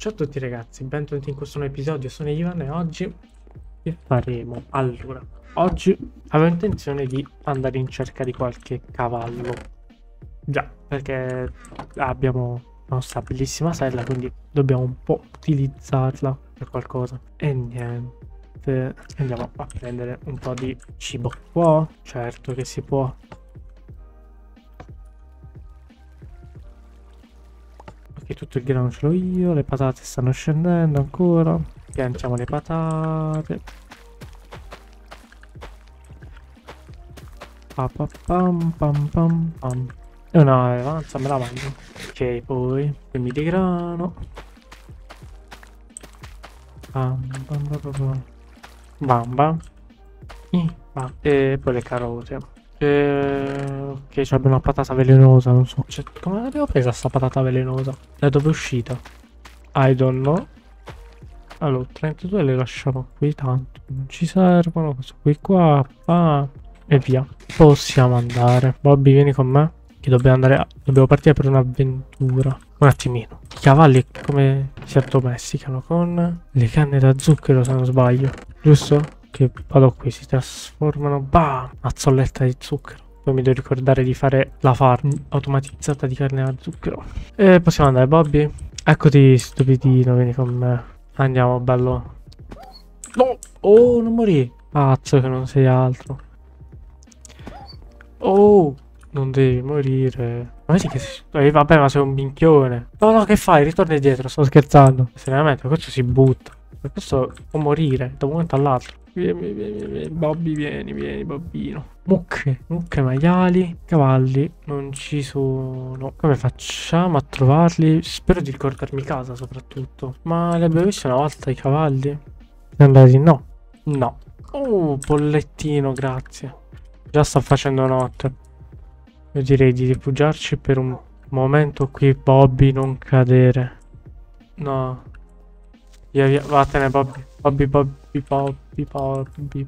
Ciao a tutti ragazzi, benvenuti in questo nuovo episodio, sono Ivan e oggi che faremo? Allora, oggi avevo intenzione di andare in cerca di qualche cavallo. Già, perché abbiamo la nostra bellissima sella, quindi dobbiamo un po' utilizzarla per qualcosa. E niente, andiamo a prendere un po' di cibo. Può? Certo che si può. Ok, tutto il grano ce l'ho io, le patate stanno scendendo ancora. Piantiamo le patate. Pam pam pam pam. E una avanza me la mangio. Ok, poi semi di grano. Bam bam bam bam. Bam bam. Bam. E poi le carote. Ok, c'è una patata velenosa, non so. Cioè, come l'abbiamo presa sta patata velenosa? Da dove è uscita? I don't know. Allora, 32 le lasciamo qui, tanto non ci servono. Questo qui qua, e via. Possiamo andare. Bobby, vieni con me. Che dobbiamo partire per un'avventura. Un attimino. I cavalli come si addomesticano? Con le canne da zucchero, se non sbaglio. Giusto? Che vado qui, si trasformano. Bam! Mazzolletta di zucchero. Poi mi devo ricordare di fare la farm automatizzata di carne da zucchero. E possiamo andare, Bobby. Eccoti, stupidino, vieni con me. Andiamo, bello. No! Oh, non morì. Pazzo che non sei altro. Oh, non devi morire. Ma vedi che vabbè, ma sei un minchione. No, no, che fai? Ritorni dietro, sto scherzando. Seriamente, questo si butta. Per questo può morire da un momento all'altro. Vieni, Bobby, vieni, Bobbino. Mucche, maiali, cavalli non ci sono. Come facciamo a trovarli? Spero di ricordarmi casa soprattutto. Ma li abbiamo visti una volta i cavalli? Siamo andati? No. No. Pollettino, grazie. Già sta facendo notte. Io direi di rifugiarci per un momento qui, Bobby, non cadere. No. Via, vattene, Bobby. Bobby.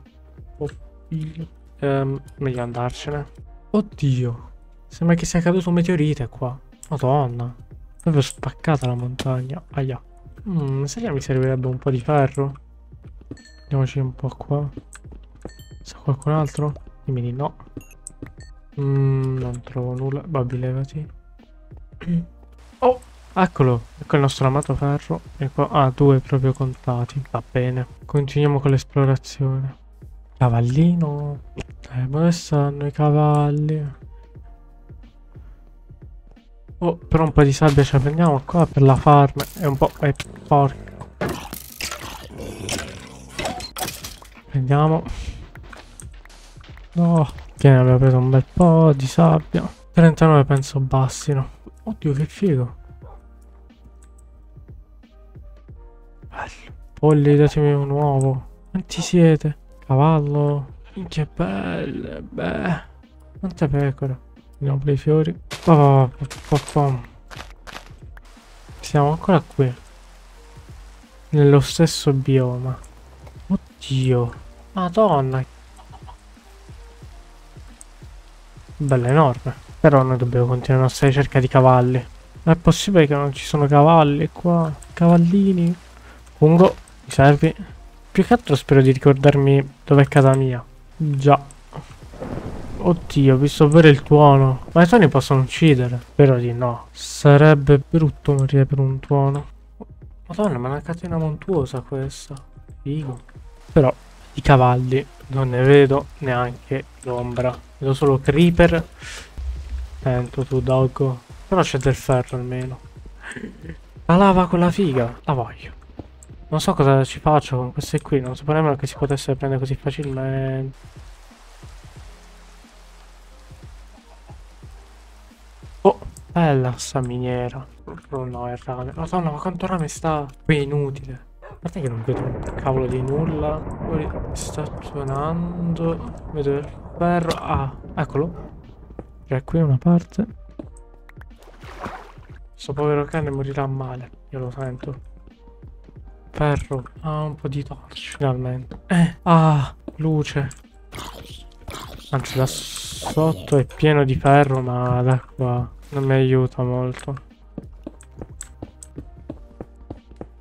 Meglio andarcene. Oddio. Sembra che sia caduto un meteorite qua. Madonna. Proprio spaccata la montagna. Aia. Sai che mi servirebbe un po' di ferro? Andiamoci un po' qua. C'è qualcun altro? Dimmi di no. Non trovo nulla. Bobby, levati. Oh, eccolo. Ecco il nostro amato ferro. E qua, due proprio contati. Va bene. Continuiamo con l'esplorazione. Cavallino. Ma dove stanno i cavalli? Oh, però un po' di sabbia ce la prendiamo qua per la farm. È un po'... porca. Prendiamo. No. Che ne abbiamo preso un bel po' di sabbia. 39 penso bastino. Oddio, che figo. Bello. Polli, datemi un uovo. Quanti siete? Cavallo. Che belle. Beh. Quante pecore. Vediamo per i fiori. Siamo ancora qui. Nello stesso bioma. Oddio. Madonna. Bella enorme. Però noi dobbiamo continuare la nostra ricerca di cavalli. Non è possibile che non ci sono cavalli qua. Cavallini. Fungo, mi servi? Più che altro spero di ricordarmi dov'è casa mia. Già. Oddio, ho visto pure il tuono. Ma i tuoni possono uccidere. Spero di no. Sarebbe brutto morire per un tuono. Madonna, ma è una catena montuosa questa. Figo. Però i cavalli non ne vedo neanche l'ombra. Vedo solo creeper. Sento tu, doggo. Però c'è del ferro almeno. La lava con la figa. La voglio. Non so cosa ci faccio con queste qui. Non sapevo nemmeno che si potesse prendere così facilmente. Oh, bella sta miniera. Oh no, è rame. Madonna, ma quanto rame sta? Qui è inutile. Guarda che non vedo un cavolo di nulla. Poi sta suonando. Vedo il ferro. Eccolo. C'è qui una parte. Questo povero cane morirà male. Io lo sento. Ferro. Un po' di torch finalmente. Luce. Anzi, da sotto è pieno di ferro, ma da qua non mi aiuta molto.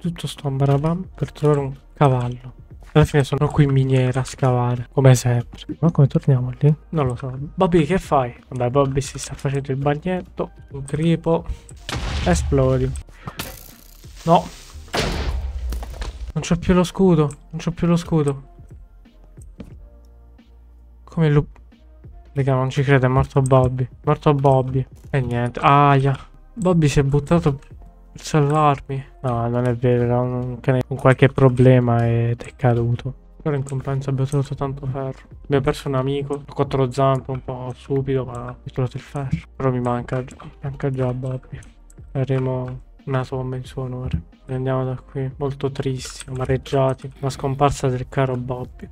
tutto sto ambarabam per trovare un cavallo. Alla fine sono qui in miniera a scavare, come sempre. Ma come torniamo lì? Non lo so. Bobby, che fai? Vabbè, Bobby si sta facendo il bagnetto. Un gripo. Esplodi. No. Non c'ho più lo scudo. Non c'ho più lo scudo. Come il lupo. Raga, non ci crede, è morto Bobby. È morto Bobby. E niente. Aia. Bobby si è buttato per salvarmi. No, non è vero. Un cane con qualche problema ed è caduto. Però in compenso abbiamo trovato tanto ferro. Abbiamo perso un amico. Ho quattro zampe, un po' stupido, ma ho trovato il ferro. Però mi manca già Bobby. Faremo una tomba in suo onore. E andiamo da qui. Molto tristi, amareggiati. La scomparsa del caro Bobby.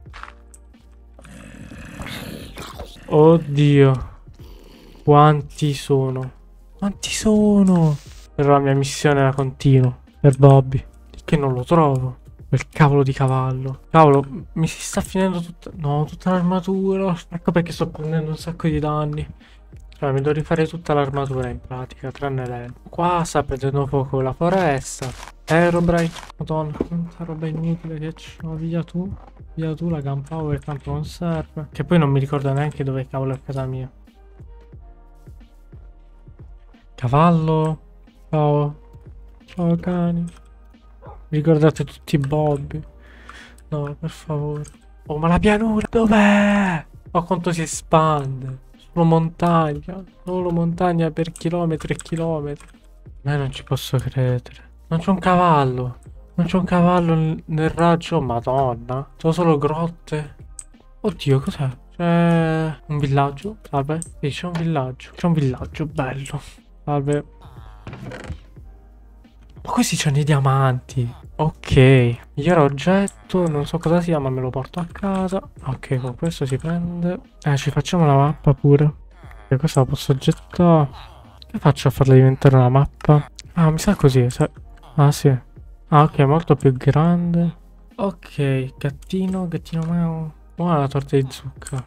Oddio. Quanti sono? Quanti sono? Però la mia missione la continuo. Per Bobby. Che non lo trovo. Quel cavolo di cavallo. Cavolo, mi si sta finendo tutta... No, tutta l'armatura. Ecco perché sto prendendo un sacco di danni. Cioè, mi devo rifare tutta l'armatura in pratica, tranne l'elmo. Qua sta prendendo fuoco la foresta. Herobrine. Madonna, quanta roba inutile che c'ho. Via tu. Via tu la gunpowder, tanto non serve. Che poi non mi ricordo neanche dove cavolo è casa mia. Cavallo. Ciao. Ciao cani. Ricordate tutti Bobby. No, per favore. Oh, ma la pianura dov'è? Ma quanto si espande. Solo montagna. Solo montagna per chilometri e chilometri. Ma non ci posso credere. Non c'è un cavallo. Non c'è un cavallo nel raggio. Madonna. Sono solo grotte. Oddio, cos'è? C'è un villaggio. Salve. Sì, c'è un villaggio. C'è un villaggio, bello. Salve. Ma questi c'hanno i diamanti. Ok. Migliore oggetto. Non so cosa sia, ma me lo porto a casa. Ok, con questo si prende. Ci facciamo la mappa pure. E questa la posso gettare. Che faccio a farla diventare una mappa? Ah, mi sa così. Ah, sì. Ah, ok, molto più grande. Ok, gattino, gattino mio. Buona la torta di zucca.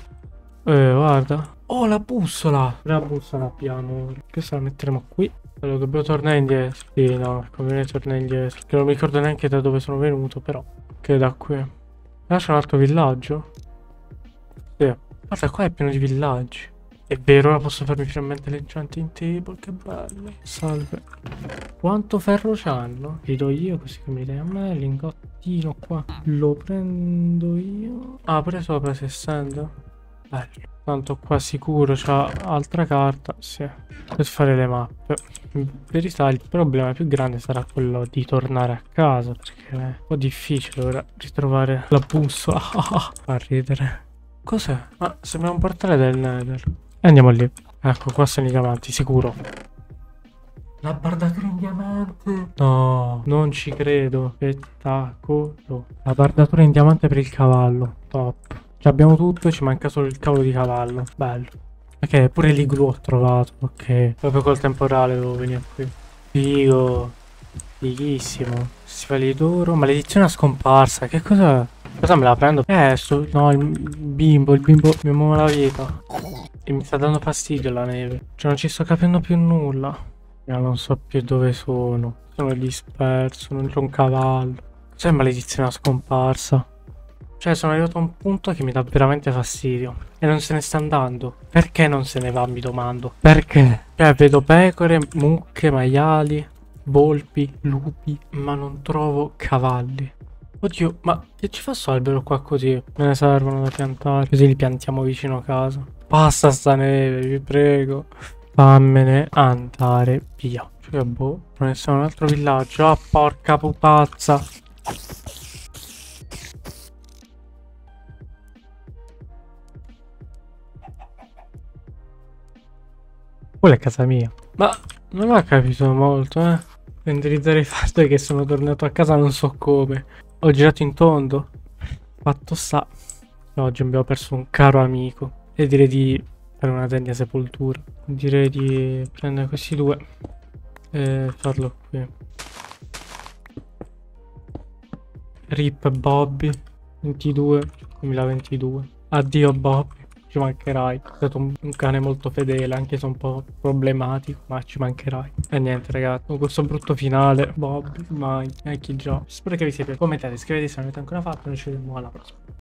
Guarda. Oh, la bussola. La bussola abbiamo. Questa la metteremo qui. Allora, dobbiamo tornare indietro. Sì, no, conviene tornare indietro. Che non mi ricordo neanche da dove sono venuto, però. Che da qui. Là c'è un altro villaggio. Sì. Guarda, qua è pieno di villaggi. È vero, ora posso farmi finalmente l'enchanting table, che bello. Salve. Quanto ferro c'hanno? Li do io così che mi dai a me. Lingottino qua. Lo prendo io. Ah, pure sopra 60. Bello. Tanto qua sicuro c'ha altra carta. Sì. Per fare le mappe. In verità il problema più grande sarà quello di tornare a casa. Perché è un po' difficile ora ritrovare la bussola. Fa ridere. Cos'è? Ma sembra un portale del Nether. E andiamo lì. Ecco, qua sono i diamanti, sicuro. La bardatura in diamante. No, non ci credo. Spettacolo. La bardatura in diamante per il cavallo. Top. Cioè abbiamo tutto, ci manca solo il cavolo di cavallo. Bello. Ok, pure l'igloo ho trovato. Ok. Proprio col temporale devo venire qui. Figo. Fighissimo. Stivali d'oro. Maledizione scomparsa. Che cos'è? Cosa me la prendo? No, il bimbo mi muove la vita. E mi sta dando fastidio la neve. Cioè non ci sto capendo più nulla. Io non so più dove sono. Sono disperso, non c'è un cavallo. Cos'è maledizione scomparsa? Cioè sono arrivato a un punto che mi dà veramente fastidio. E non se ne sta andando. Perché non se ne va, mi domando. Perché? Cioè vedo pecore, mucche, maiali, volpi, lupi, ma non trovo cavalli. Oddio, ma che ci fa sto albero qua così? Me ne servono da piantare. Così li piantiamo vicino a casa. Basta sta neve, vi prego. Fammene andare via. Cioè, boh, non è solo un altro villaggio. Ah, porca pupazza. Quella è casa mia. Ma non ho capito molto, Per indirizzare il fatto che sono tornato a casa non so come. Ho girato in tondo. Fatto sta. Oggi abbiamo perso un caro amico. E direi di fare una degna sepoltura. Direi di prendere questi due e farlo qui. Rip Bobby 22 2022. Addio Bobby. ci mancherai. Sei stato un cane molto fedele, anche se un po' problematico, ma ci mancherai. E niente, ragazzi, con questo brutto finale, Bob, mai, chi già. Spero che vi sia piaciuto. Commentate, iscrivetevi se non avete ancora fatto. Noi ci vediamo alla prossima.